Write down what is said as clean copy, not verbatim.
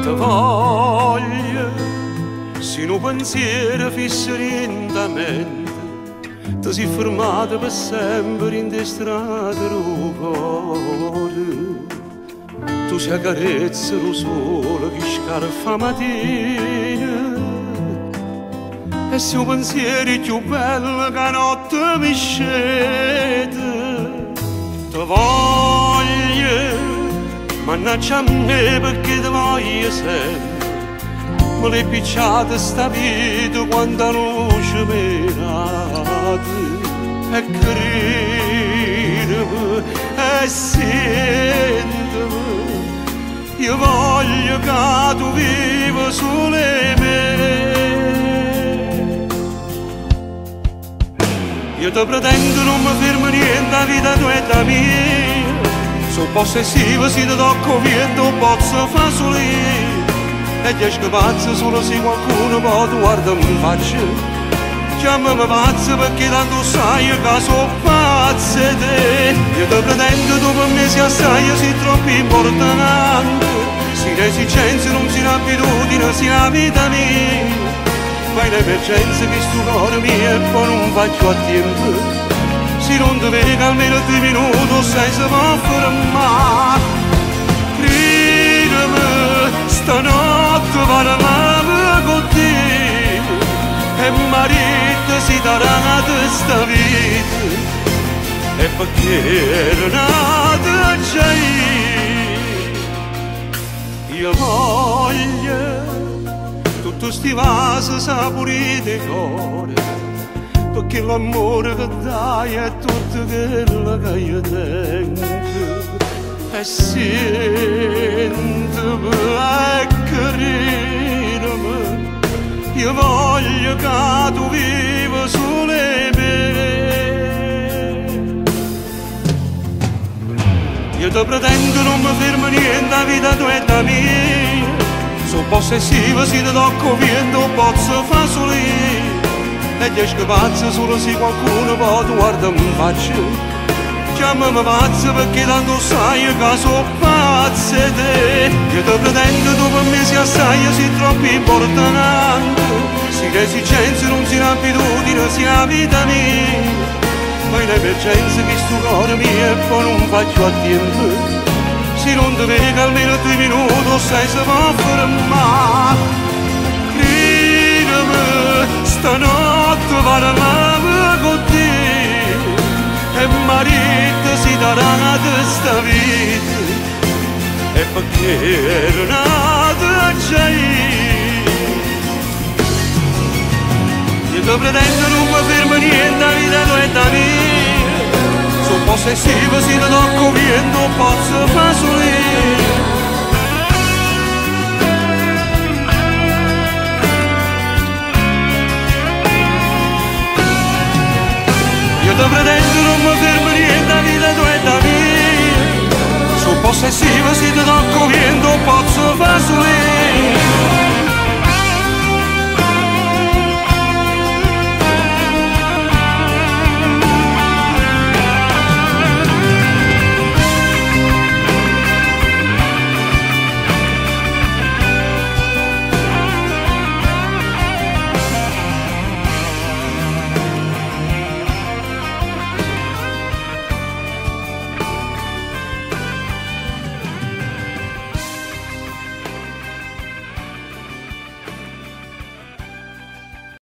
Te voglio, se un pensiero fisso lentamente, ti sei fermato per sempre in te strade del cuore. Tu sei carezza lo sole che scarfa mattina, e se un pensiero è più bello che la notte mi scende. Te voglio, mannaggia a me perché te voglio sempre. Me l'hai picciata sta vita quando la luce mi date. E credimi e sentimi, io voglio che tu viva solo me. Io ti pretendo, non mi fermo niente, la vita tua è la mia. Sono possessivo, se ti tocco vento, posso fare solo io. E gli esco pazzo solo se qualcuno poi ti guarda in faccia. Chiamami pazzo perché tanto sai che sono pazzo di te. Io ti pretendo, tu per me sei assai, sei troppo importante. Se l'esigenza non si l'abitudine, sia la vita mia. Fai l'emergenza che sto cuore mio e poi non faccio a tempo. Se non ti vedo almeno 2 minuti senza può fermare. Credimi, stanotte parliamo con te e marito si darà questa vita. E perché era nata già io voglio tutto sti vaso saporito di cuore, perché l'amore che dai è tutto quello che io tengo. E sentimi e credimi, io voglio che tu viva solo me. Io ti pretendo, non mi fermo niente, la vita tua è la mia. Sono possessivo, se ti tocco vento, posso fare solo io. E gli esco pazzo solo se qualcuno poi ti guarda in faccia. Chiamami pazzo perché tanto sai che sono pazzo di te. Io ti pretendo, tu per me sei assai, sei troppo importante. Se l'esigenza non si l'abitudine, sia la vita mia. Fai l'emergenza che sto cuore mio e poi non faccio a tempo. Se non ti vedo almeno 2 minuti senza può fermare. Credimi, stanotte parliamo con te e marito si darà questa vita. E perché era nata già io ti pretendo, non mi fermo niente, la vita tua è la mia. Sono possessivo, se ti tocco vento, posso fare solo io.